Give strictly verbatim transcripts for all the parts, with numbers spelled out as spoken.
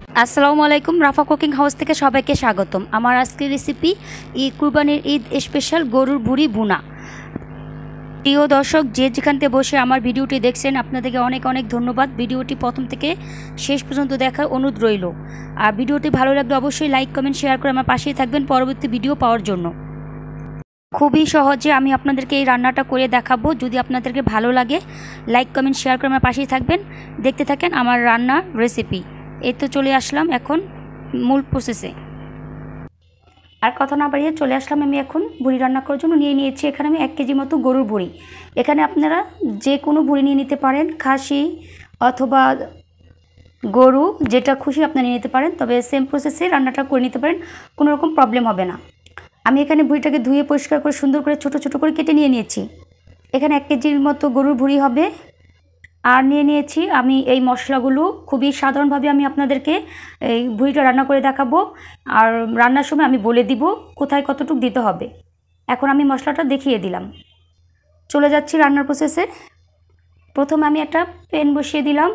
আসসালামু আলাইকুম, রাফা cooking house থেকে সবাইকে স্বাগতম। আমার আজকের রেসিপি ঈদ কুরবানির ঈদ স্পেশাল গরুর ভুড়ি ভুনা। প্রিয় দর্শক, যে যেখান থেকে বসে আমার ভিডিওটি দেখছেন আপনাদেরকে অনেক অনেক ধন্যবাদ। ভিডিওটি প্রথম থেকে শেষ পর্যন্ত দেখার অনুরোধ রইল। আর ভিডিওটি ভালো লাগলে অবশ্যই লাইক কমেন্ট শেয়ার করে আমার পাশেই থাকবেন পরবর্তী ভিডিও পাওয়ার জন্য। খুবই সহজে আমি আপনাদেরকে এই রান্নাটা করে দেখাবো। যদি আপনাদেরকে ভালো লাগে লাইক কমেন্ট শেয়ার করে আমার পাশেই থাকবেন, দেখতে থাকেন আমার রান্নার রেসিপি। এই তো চলে আসলাম এখন মূল প্রসেসে। আর কথা না বাড়িয়ে চলে আসলাম আমি এখন ভুড়ি রান্না করার জন্য। নিয়ে নিয়েছি এখানে আমি এক কেজি মতো গরুর ভুড়ি। এখানে আপনারা যে কোনো ভুড়ি নিয়ে নিতে পারেন, খাসি অথবা গরু, যেটা খুশি আপনারা নিয়ে নিতে পারেন। তবে সেম প্রসেসে রান্নাটা করে নিতে পারেন, কোনো রকম প্রবলেম হবে না। আমি এখানে ভুড়িটাকে ধুয়ে পরিষ্কার করে সুন্দর করে ছোট ছোট করে কেটে নিয়ে নিয়েছি। এখানে এক কেজির মতো গরুর ভুড়ি হবে। আর নিয়ে নিয়েছি আমি এই মশলাগুলো। খুবই সাধারণভাবে আমি আপনাদেরকে এই ভুড়িটা রান্না করে দেখাবো, আর রান্নার সময় আমি বলে দিব কোথায় কতটুকু দিতে হবে। এখন আমি মশলাটা দেখিয়ে দিলাম। চলে যাচ্ছি রান্নার প্রসেসে। প্রথমে আমি একটা প্যান বসিয়ে দিলাম।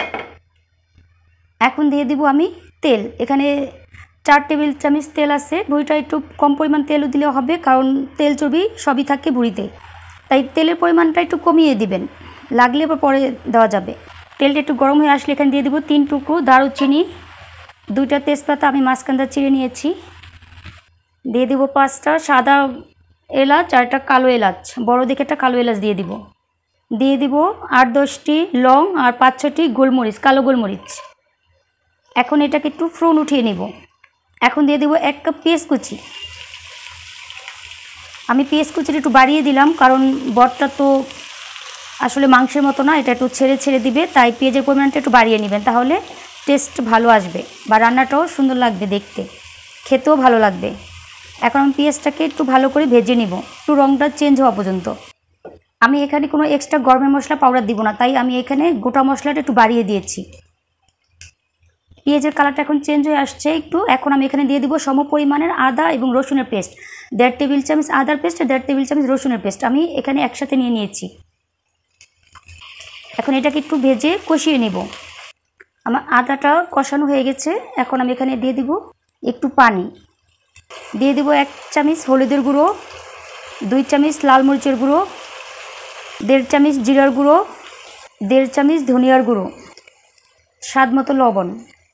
এখন দিয়ে দিব আমি তেল। এখানে চার টেবিল চামচ তেল আছে। ভুড়িটা একটু কম পরিমাণ তেলও দিলেও হবে, কারণ তেল চর্বি সবই থাকে ভুড়িতে, তাই তেলের পরিমাণটা একটু কমিয়ে দিবেন, লাগলে বা পরে দেওয়া যাবে। তেলটা একটু গরম হয়ে আসলে এখানে দিয়ে দেবো তিন টুকরো দারুচিনি, দুইটা তেজপাতা আমি মাঝখানটা চিড়ে নিয়েছি, দিয়ে দেবো পাঁচটা সাদা এলাচ আর একটা কালো এলাচ, বড় দেখে একটা কালো এলাচ দিয়ে দিব। দিয়ে দিব আট দশটি লং আর পাঁচ ছটি গোলমরিচ, কালো গোলমরিচ। এখন এটাকে একটু ফ্রন উঠিয়ে নিব। এখন দিয়ে দেবো এক কাপ পেঁয়াজ কুচি। আমি পেঁয়াজ কুচিটা একটু বাড়িয়ে দিলাম, কারণ বটটা তো আসলে মাংসের মতো না, এটা একটু ছেড়ে ছেড়ে দিবে, তাই পেঁয়াজের পরিমাণটা একটু বাড়িয়ে নেবেন, তাহলে টেস্ট ভালো আসবে বা রান্নাটাও সুন্দর লাগবে, দেখতে খেতেও ভালো লাগবে। এখন আমি পেঁয়াজটাকে একটু ভালো করে ভেজে নিব, একটু রঙটা চেঞ্জ হওয়া পর্যন্ত। আমি এখানে কোনো এক্সট্রা গরমের মশলা পাউডার দিব না, তাই আমি এখানে গোটা মশলাটা একটু বাড়িয়ে দিয়েছি। পেঁয়াজের কালারটা এখন চেঞ্জ হয়ে আসছে একটু। এখন আমি এখানে দিয়ে দিব সম পরিমাণের আদা এবং রসুনের পেস্ট, দেড় টেবিল চামচ আদার পেস্ট আর দেড় টেবিল চামচ রসুনের পেস্ট আমি এখানে একসাথে নিয়ে নিয়েছি। এখন এটাকে একটু ভেজে কষিয়ে নেব। আমার আদাটা কষানো হয়ে গেছে। এখন আমি এখানে দিয়ে দিব একটু পানি, দিয়ে দিব এক চামচ হলুদের গুঁড়ো, দুই চামচ লাল মরিচের গুঁড়ো, দেড় চামচ জিরার গুঁড়ো, দেড় চামচ ধনিয়ার গুঁড়ো, স্বাদ মতো লবণ।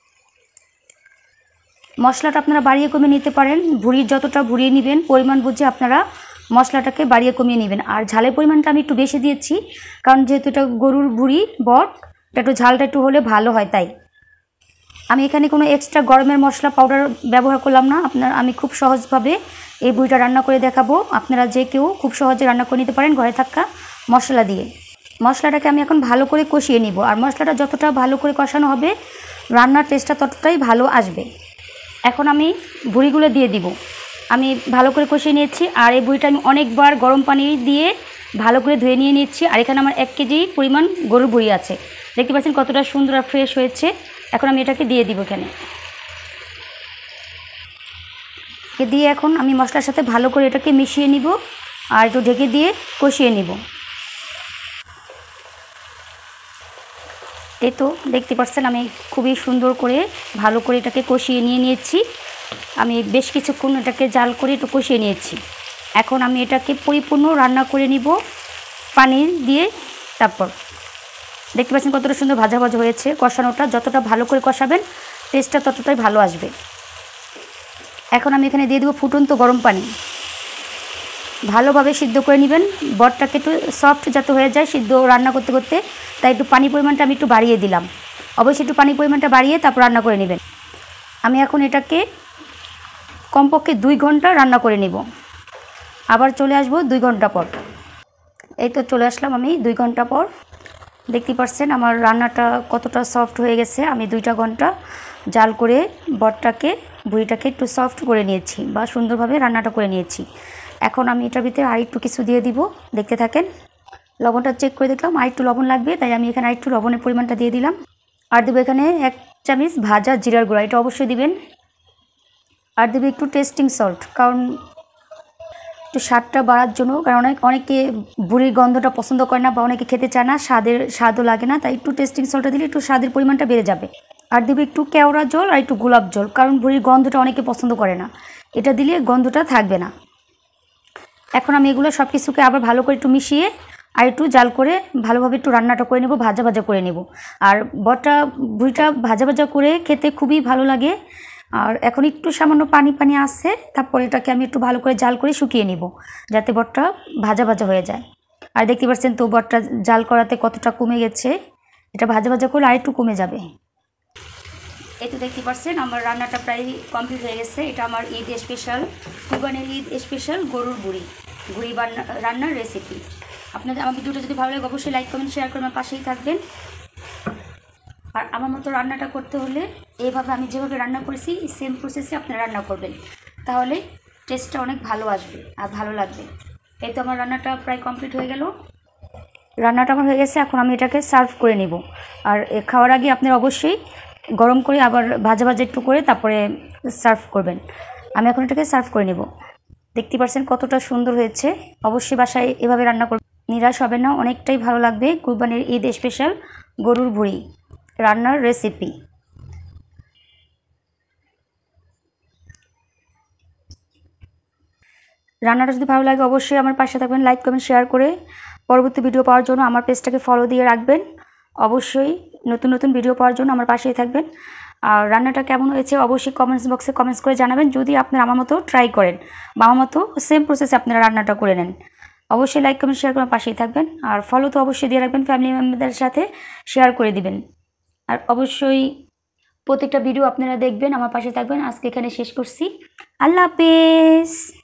মশলাটা আপনারা বাড়িয়ে কমিয়ে নিতে পারেন, ভুড়ির যতটা ভুড়িয়ে নেবেন পরিমাণ বুঝে আপনারা মশলাটাকে বাড়িয়ে কমিয়ে নেবেন। আর ঝালের পরিমাণটা আমি একটু বেশি দিয়েছি, কারণ যেহেতু এটা গরুর ভুড়ি বট, এটা একটু ঝালটা একটু হলে ভালো হয়, তাই আমি এখানে কোনো এক্সট্রা গরমের মশলা পাউডার ব্যবহার করলাম না। আপনার আমি খুব সহজভাবে এই ভুড়িটা রান্না করে দেখাবো। আপনারা যে কেউ খুব সহজে রান্না করে নিতে পারেন ঘরে থাকা মশলা দিয়ে। মশলাটাকে আমি এখন ভালো করে কষিয়ে নিব, আর মশলাটা যতটা ভালো করে কষানো হবে রান্নার টেস্টটা ততটাই ভালো আসবে। এখন আমি ভুড়িগুলো দিয়ে দিব। আমি ভালো করে কষিয়ে নিয়েছি, আর এই ভুড়িটা আমি অনেকবার গরম পানি দিয়ে ভালো করে ধুয়ে নিয়ে নিচ্ছি। আর এখানে আমার এক কেজি পরিমাণ গরুর ভুড়ি আছে, দেখতে পাচ্ছেন কতটা সুন্দর আর ফ্রেশ হয়েছে। এখন আমি এটাকে দিয়ে দিব। এখানে এ দিয়ে এখন আমি মশলার সাথে ভালো করে এটাকে মিশিয়ে নিব, আর একটু ঢেকে দিয়ে কষিয়ে নিব। এই তো দেখতে পাচ্ছেন আমি খুবই সুন্দর করে ভালো করে এটাকে কষিয়ে নিয়ে নিয়েছি। আমি বেশ কিছুক্ষণ এটাকে জাল করে একটু কষিয়ে নিয়েছি। এখন আমি এটাকে পরিপূর্ণ রান্না করে নিব পানি দিয়ে। তারপর দেখতে পাচ্ছেন কতটা সুন্দর ভাজা ভাজা হয়েছে। কষানোটা যতটা ভালো করে কষাবেন টেস্টটা ততটাই ভালো আসবে। এখন আমি এখানে দিয়ে দেবো ফুটন্ত গরম পানি। ভালোভাবে সিদ্ধ করে নেবেন, বটটাকে একটু সফট যাতে হয়ে যায় সিদ্ধ রান্না করতে করতে, তাই একটু পানি পরিমাণটা আমি একটু বাড়িয়ে দিলাম। অবশ্যই একটু পানি পরিমাণটা বাড়িয়ে তারপর রান্না করে নেবেন। আমি এখন এটাকে কমপক্ষে দুই ঘন্টা রান্না করে নেব। আবার চলে আসবো দুই ঘন্টা পর। এই তো চলে আসলাম আমি দুই ঘন্টা পর। দেখতে পাচ্ছেন আমার রান্নাটা কতটা সফট হয়ে গেছে। আমি দুইটা ঘন্টা জাল করে বটটাকে ভুড়িটাকে একটু সফট করে নিয়েছি বা সুন্দরভাবে রান্নাটা করে নিয়েছি। এখন আমি এটার ভিতরে আর একটু কিছু দিয়ে দিব, দেখতে থাকেন। লবণটা চেক করে দেখলাম আর একটু লবণ লাগবে, তাই আমি এখানে আর একটু লবণের পরিমাণটা দিয়ে দিলাম। আর দেবো এখানে এক চামচ ভাজা জিরার গুঁড়া, এটা অবশ্যই দিবেন। আর দেবে একটু টেস্টিং সল্ট, কারণ একটু স্বাদটা বাড়ার জন্য, কারণ অনেক অনেকে ভুড়ির গন্ধটা পছন্দ করে না বা অনেকে খেতে চায় না, স্বাদের স্বাদও লাগে না, তাই একটু টেস্টিং সল্টটা দিলে একটু স্বাদের পরিমাণটা বেড়ে যাবে। আর দেবো একটু কেওড়া জল আর একটু গোলাপ জল, কারণ ভুঁড়ির গন্ধটা অনেকে পছন্দ করে না, এটা দিলে গন্ধটা থাকবে না। এখন আমি এগুলো সব কিছুকে আবার ভালো করে একটু মিশিয়ে আর একটু জাল করে ভালোভাবে একটু রান্নাটা করে নেব, ভাজা ভাজা করে নেব। আর বটটা ভুঁড়িটা ভাজা ভাজা করে খেতে খুবই ভালো লাগে। আর এখন একটু সামান্য পানি পানি আছে, তারপরে এটাকে আমি একটু ভালো করে জাল করে শুকিয়ে নিব, যাতে বটটা ভাজা ভাজা হয়ে যায়। আর দেখতে পাচ্ছেন তো বটটা জাল করাতে কতটা কমে গেছে, এটা ভাজা ভাজা করলে আর একটু কমে যাবে। এই তো দেখতে পাচ্ছেন আমার রান্নাটা প্রায় কমপ্লিট হয়ে গেছে। এটা আমার ঈদ স্পেশাল, কুরবানির ঈদ স্পেশাল গরুর ভুঁড়ি ভুঁড়ি রান্নার রেসিপি। আপনাদের আমার ভিডিওটা যদি ভালো লাগে অবশ্যই লাইক কমেন্ট শেয়ার করে আমার পাশেই থাকবেন। আর আমার মতো রান্নাটা করতে হলে এইভাবে আমি যেভাবে রান্না করেছি সেম প্রসেসে আপনারা রান্না করবেন, তাহলে টেস্টটা অনেক ভালো আসবে আর ভালো লাগবে। এই তো আমার রান্নাটা প্রায় কমপ্লিট হয়ে গেল, রান্নাটা আমার হয়ে গেছে। এখন আমি এটাকে সার্ভ করে নিব। আর খাওয়ার আগে আপনারা অবশ্যই গরম করে আবার ভাজা ভাজা একটু করে তারপরে সার্ভ করবেন। আমি এখন এটাকে সার্ভ করে নেব। দেখতে পাচ্ছেন কতটা সুন্দর হয়েছে, অবশ্যই বাসায় এভাবে রান্না করবেন, নিরাশ হবে না, অনেকটাই ভালো লাগবে। কুরবানির ঈদ স্পেশাল গরুর ভুঁড়ি রান্নার রেসিপি। রান্নাটা যদি ভালো লাগে অবশ্যই আমার পাশে থাকবেন, লাইক কমেন্ট শেয়ার করে। পরবর্তী ভিডিও পাওয়ার জন্য আমার পেজটাকে ফলো দিয়ে রাখবেন। অবশ্যই নতুন নতুন ভিডিও পাওয়ার জন্য আমার পাশেই থাকবেন। আর রান্নাটা কেমন হয়েছে অবশ্যই কমেন্টস বক্সে কমেন্টস করে জানাবেন, যদি আপনারা আমার মতো ট্রাই করেন বা আমার মতো সেম প্রসেসে আপনারা রান্নাটা করে নেন। অবশ্যই লাইক কমেন্ট শেয়ার করে পাশেই থাকবেন। আর ফলো তো অবশ্যই দিয়ে রাখবেন, ফ্যামিলি মেম্বারদের সাথে শেয়ার করে দিবেন। আর অবশ্যই প্রত্যেকটা ভিডিও আপনারা দেখবেন, আমার পাশে থাকবেন। আজকে এখানে শেষ করছি, আল্লাহ হাফেজ।